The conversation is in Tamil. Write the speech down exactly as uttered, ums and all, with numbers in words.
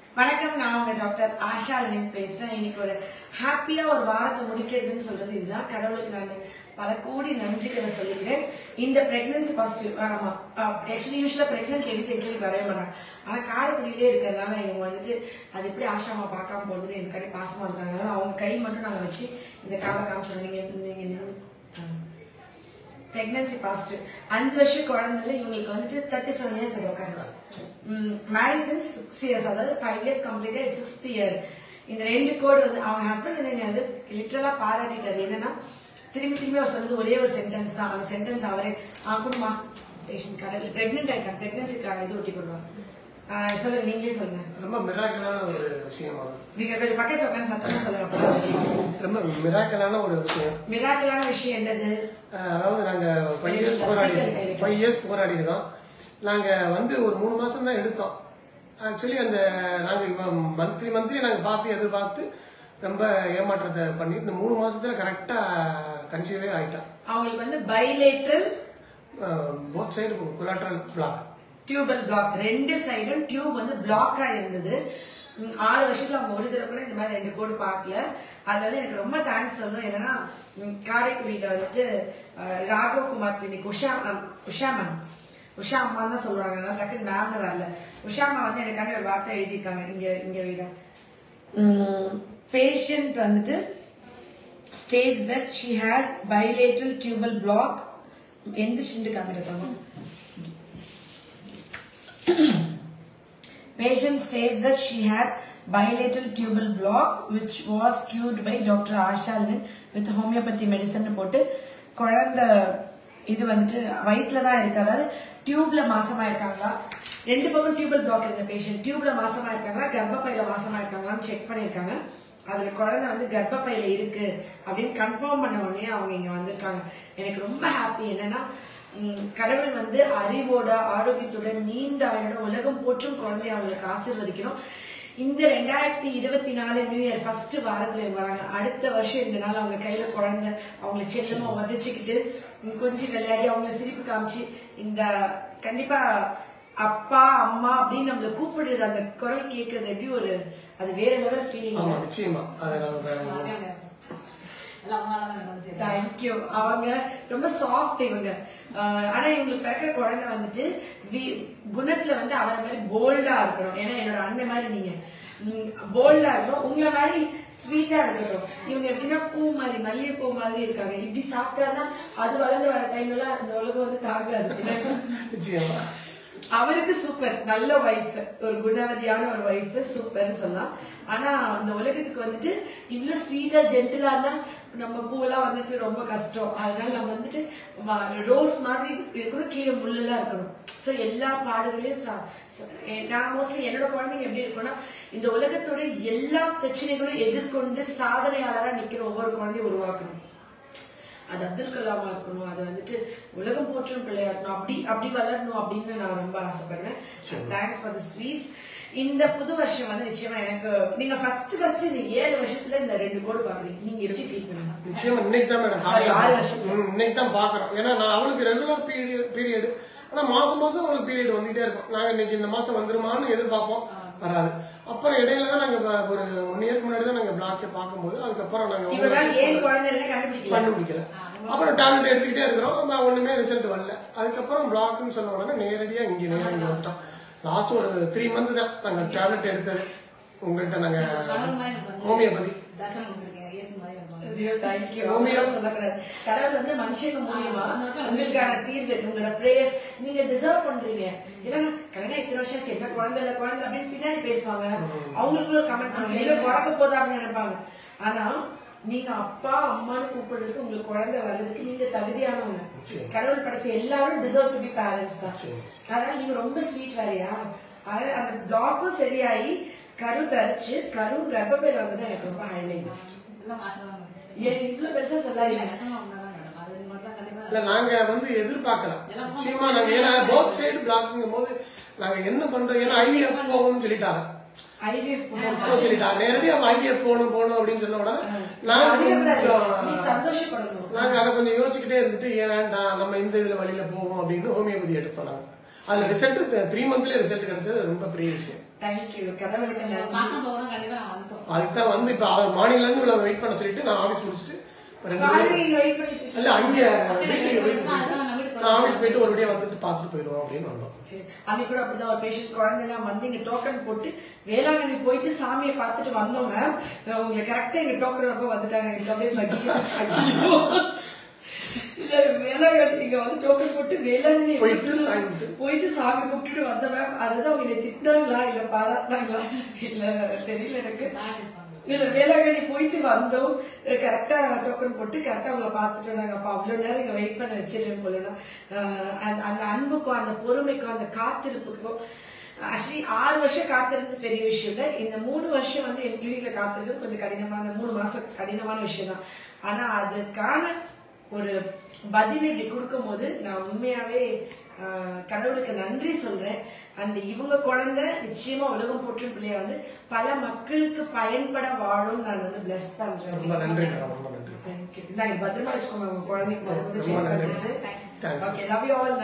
வணக்கம், நான் உங்க டாக்டர் ஆஷா லெனின் பேசுறேன். இன்னைக்கு ஒரு ஹாப்பியா ஒரு வாரத்தை முடிக்கிறதுன்னு சொல்றது இதுதான். கடவுளுக்கு நான் பல கோடி நன்றிகளை சொல்லிக்கிறேன். இந்த பிரெக்னன்சி பாசிட்டிவ் ஆமா ஆக்சுவலி யூஸ்வலா பிரெக்னன்ட் லேடிஸ் எங்களுக்கு வரவே மாட்டாங்க. ஆனா காரைக்குடியிலே இருக்கிறதுனால இவங்க வந்துட்டு அது எப்படி ஆஷாமா பார்க்காம போகுதுன்னு எனக்கு கடை பாசமா இருந்தாங்க. அவங்க கை மட்டும் நாங்க வச்சு இந்த காலை காமிச்சோம். நீங்க நீங்க பிரெக்னன்சி பாசிட்டிவ் அஞ்சு வருஷம் குழந்தைல இவங்களுக்கு வந்துட்டு தேர்ட்டி செவன் இயர்ஸ் உட்காந்து மேரேஜ் சிக்ஸ் இயர்ஸ் அதாவது ஃபைவ் இயர்ஸ் கம்ப்ளீட்டா சிக்ஸ்த் இயர். இந்த ரெண்டு கோடு வந்து அவங்க ஹஸ்பண்ட் வந்து வந்து லிட்டரலா பாராட்டிட்டாரு. என்னன்னா திரும்பி திரும்பி அவர் சொன்னது ஒரே ஒரு சென்டென்ஸ் தான். அந்த சென்டென்ஸ் அவரே குடுமா பேஷண்ட் கடவுள் பிரெக்னென்ட் ஆயிட்டாங்க, பிரெக்னன்சிக்காக இது ஒட்டி கொடுவாங்க. சொல்லுங்க, நீங்களே சொல்லுங்க. ரொம்ப மிராக்கலான ஒரு விஷயம். நீங்க கொஞ்சம் பக்கத்துல உட்காந்து சத்தமா சொல்லுங்க. ரொம்ப மிராக்கலான ஒரு விஷயம். மிராக்கலான விஷயம் என்னது? அதாவது நாங்க ஃபைவ் இயர்ஸ் போராடி ஃபைவ் இயர்ஸ் போராடி இருக்கோம். நாங்க வந்து ஒரு மூணு மாசம் தான் எடுத்தோம். ஆக்சுவலி அந்த நாங்க மந்த்லி மந்த்லி நாங்க பார்த்து எதிர்பார்த்து ரொம்ப ஏமாற்றத்தை பண்ணி இந்த மூணு மாசத்துல கரெக்டா கன்சீவே ஆயிட்டா. அவங்களுக்கு வந்து bilateral both side collateral block, tubal block, ரெண்டு சைடும் டியூப் வந்து பிளாக் ஆயிருந்தது. ஆறு வருஷத்துல அவங்க ஒரு தடவை கூட இந்த மாதிரி ரெண்டு கோடு பார்க்கல. அதுல வந்து எனக்கு ரொம்ப தேங்க்ஸ் சொல்லணும். என்னன்னா காரைக்குடியில வந்துட்டு ராகவகுமார் கிளினிக் உஷா உஷா மேம் உஷா அம்மா தான் சொல்லுவாங்க. அதனால டக்குனு மேம்னு வரல. உஷா அம்மா வந்து எனக்கான ஒரு வார்த்தை எழுதியிருக்காங்க. இங்க இங்க வீட பேஷண்ட் வந்துட்டு states that she had bilateral tubal block. எந்த சிண்டு காமிருக்காங்க? Patient states that she had bilateral tubal block which was cured by Doctor Asha Lin with homeopathy medicine போட்டு குழந்தை இது வந்துட்டு வயிற்றுல தான் இருக்கு. அதாவது டியூப்ல மாசமா இருக்காங்களா, ரெண்டு பக்கம் டியூபல் பிளாக் இருந்த பேஷண்ட் டியூப்ல மாசமா இருக்காங்களா கர்ப்பப்பையில மாசமா இருக்காங்களான்னு செக் பண்ணிருக்காங்க. அதுல குழந்தை வந்து கர்ப்பப்பையில இருக்கு அப்படின்னு கன்ஃபார்ம் பண்ண உடனே அவங்க இங்க வந்திருக்காங்க. எனக்கு ரொம்ப ஹாப்பி. என்னன்னா கடவுள் வந்து அறிவோட ஆரோக்கியத்துடன் நீண்ட ஆயோட உலகம் போற்றும் குழந்தைய அவங்களுக்கு ஆசீர்வதிக்கணும். இந்த ரெண்டாயிரத்தி இருபத்தி நாலு நியூ இயர் ஃபர்ஸ்ட் வாரத்துல வராங்க. அடுத்த வருஷம் இந்த நாள் அவங்க கையில குழந்தை அவங்களை செல்லமா உதச்சிக்கிட்டு கொஞ்சம் விளையாடி அவங்களை சிரிப்பு காமிச்சு இந்த கண்டிப்பா அப்பா அம்மா அப்படின்னு நம்மள கூப்பிடுறது அந்த குரல் கேட்கறது எப்படி ஒரு அது வேற லெவல் ஃபீலிங். நிச்சயமா தேங்க்யூ. அவங்க ரொம்ப சாஃப்ட் இவங்க. ஆனா இவங்களுக்கு பிறக்கிற குழந்தை வந்துட்டு குணத்துல வந்து அவரை மாதிரி போல்டா இருக்கணும். ஏன்னா என்னோட அண்ணன் மாதிரி நீங்க போல்டா இருக்கணும், உங்களை மாதிரி ஸ்வீட்டா இருக்கணும். இவங்க எப்படின்னா பூ மாதிரி மல்லிகை பூ மாதிரி இருக்காங்க. இப்படி சாப்பிட்டாதான் அது வளர்ந்து வர டைம்ல அந்த உலகம் வந்து தாங்காது. அவருக்கு சூப்பர், நல்ல ஒய்ஃப், ஒரு குணவதியான ஒரு ஒய்ஃப், சூப்பர்னு சொல்லலாம். ஆனா அந்த உலகத்துக்கு வந்துட்டு இவ்வளவு ஸ்வீட்டா ஜென்டிலா இருந்தா நம்ம பூவெல்லாம் வந்துட்டு ரொம்ப கஷ்டம். அதனால நம்ம வந்துட்டு ரோஸ் மாதிரி இருக்கணும், கீழே முள்ளெல்லாம் இருக்கணும். சோ எல்லா பாடுகளையும் நான் மோஸ்ட்லி என்னோட குழந்தைங்க எப்படி இருக்கும்னா இந்த உலகத்தோட எல்லா பிரச்சனைகளும் எதிர்கொண்டு சாதனையாளரா நிக்கிற ஒவ்வொரு குழந்தையும் உருவாக்கணும். அது அப்துல் கலாமா இருக்கணும், அது வந்துட்டு உலகம் போற்றும் பிள்ளையா இருக்கணும், அப்படி அப்படி வளரணும் அப்படின்னு நான் ரொம்ப ஆசைப்படுறேன். Thanks for the sweets. இந்த புது வருஷம் வந்து நிச்சயமா எனக்கு நீங்க ஃபர்ஸ்ட் ஃபர்ஸ்ட் இந்த ஏழு வருஷத்துல இந்த ரெண்டு கோடு பாக்குறீங்க, நீங்க எப்படி ஃபீல் பண்ணுங்க? நிச்சயமா இன்னைக்கு தான் மேடம் ஆறு வருஷம் இன்னைக்கு தான் பாக்குறோம். ஏன்னா நான் அவளுக்கு ரெகுலர் பீரியட் பீரியட் ஆனா மாசம் மாசம் ஒரு பீரியட் வந்துட்டே இருக்கும். நாங்க இன்னைக்கு இந்த மாசம் வந்துருமான்னு எதிர்பார்ப்போம், வராது. அப்புறம் இடையில தான் நாங்க ஒரு ஒன் இயருக்கு முன்னாடி தான் நாங்க பிளாக்கை பார்க்கும்போது அதுக்கப்புறம் நாங்க கண்டுபிடிக்கல. அப்புறம் டேப்லெட் எடுத்துக்கிட்டே இருக்கிறோம், ஒண்ணுமே ரிசல்ட் வரல. அதுக்கப்புறம் பிளாக்னு சொன்ன உடனே நேரடியா இங்க நேரடியா வந்துட்டோம். லாஸ்ட் ஒரு த்ரீ மந்த் தான் நாங்க டேப்லெட் எடுத்தது. உங்கள்கிட்ட நாங்க ஹோமியோபதி கடவுள் வந்து மனுஷங்க மூலியமா உங்களுக்கான தீர்வு, உங்களோட பிரேயர்ஸ் நீங்க டிசர்வ் பண்றீங்க. ஏன்னா கல்யாணம் இத்தனை வருஷம் என்ன குழந்தை இல்ல குழந்தை அப்படின்னு பின்னாடி பேசுவாங்க, அவங்களுக்குள்ள கமெண்ட் பண்ணுவாங்க, பிறக்க போதா அப்படின்னு நினைப்பாங்க. ஆனா நீங்க அப்பா அம்மான்னு கூப்பிடுறதுக்கு உங்களுக்கு குழந்தை வர்றதுக்கு நீங்க தகுதியானவங்க. கடவுள் படைச்ச எல்லாரும் டிசர்வ் டு பி பேரண்ட்ஸ் தான். அதனால நீங்க ரொம்ப ஸ்வீட் வேறையா. அந்த பிளாக்கும் சரியாயி கரு தரிச்சு கரு கர்ப்பப்பையில வந்தது எனக்கு ரொம்ப ஹைலைட். இவ்வளவு பெருசா சொல்லாதீங்க. நாங்க வந்து எதிர்பார்க்கலாம் நிச்சயமா. நாங்க ஏன்னா போத் சைடு பிளாக்குங்கும் போது நாங்க என்ன பண்றோம், ஏன்னா ஐவிஎஃப் போகணும்னு சொல்லிட்டாங்க. நேரடியா ஐவிஎஃப் போகணும் போகணும் அப்படின்னு சொன்ன உடனே நாங்க அதை கொஞ்சம் யோசிச்சுக்கிட்டே இருந்துட்டு ஏன்னா நம்ம இந்த இதுல வழியில போவோம் அப்படின்னு ஹோமியோபதி எடுத்தோம். நாங்க அதுல ரிசல்ட் த்ரீ மந்த்லயே ரிசல்ட் கிடைச்சது ரொம்ப பெரிய விஷயம். தேங்க்யூ கடவுளுக்கு நன்றி. அதுக்கு தான் வந்து இப்ப மார்னிங்ல இருந்து இவ்வளவு வெயிட் பண்ண சொல்லிட்டு நான் ஆபீஸ் முடிச்சுட்டு இல்ல அங்க நான் ஆபீஸ் போயிட்டு ஒரு வழியா வந்துட்டு பாத்துட்டு போயிடுவோம் அப்படின்னு வந்தோம். அன்னைக்கு கூட அப்படிதான் ஒரு பேஷண்ட் குழந்தை எல்லாம் வந்து இங்க டோக்கன் போட்டு வேளாங்கண்ணி போயிட்டு சாமியை பார்த்துட்டு வந்தோங்க. உங்களுக்கு கரெக்டா எங்க டோக்கன் ரொம்ப வந்துட்டாங்க. வேளாங்கண்ணி இங்க வந்து டோக்கன் போட்டு வேளாங்கண்ணி போயிட்டு சாமி கூப்பிட்டுட்டு வந்த மேம். அதுதான் அவங்க திட்டினாங்களா இல்ல பாராட்டினாங்களா இல்ல தெரியல எனக்கு. இல்ல வேளாங்கண்ணி போயிட்டு வந்தோம், கரெக்டா டோக்கன் போட்டு கரெக்டா அவங்களை பாத்துட்டு நாங்க அப்ப அவ்வளவு நேரம் இங்க வெயிட் பண்ண வச்சிருக்கோம் போலனா. அந்த அன்புக்கும் அந்த பொறுமைக்கும் அந்த காத்திருப்புக்கும் ஆக்சுவலி ஆறு வருஷம் காத்திருந்தது பெரிய விஷயம் இல்ல. இந்த மூணு வருஷம் வந்து என் கிளினிக்ல காத்திருக்கிறது கொஞ்சம் கடினமான மூணு மாசம் கடினமான விஷயம் தான். ஆனா அதுக்கான ஒரு பதில் இப்படி கொடுக்கும் போது நான் உண்மையாவே கடவுளுக்கு நன்றி சொல்றேன். அந்த இவங்க குழந்தை நிச்சயமா உலகம் போற்றும் பிள்ளைய வந்து பல மக்களுக்கு பயன்பட வாழும் நான் வந்து பிளஸ் பண்றேன். ரொம்ப நன்றி ரொம்ப நன்றி. தேங்க்யூ. நான் பத்திரமா வச்சுக்கோங்க உங்க குழந்தைக்கு. Okay, love you all.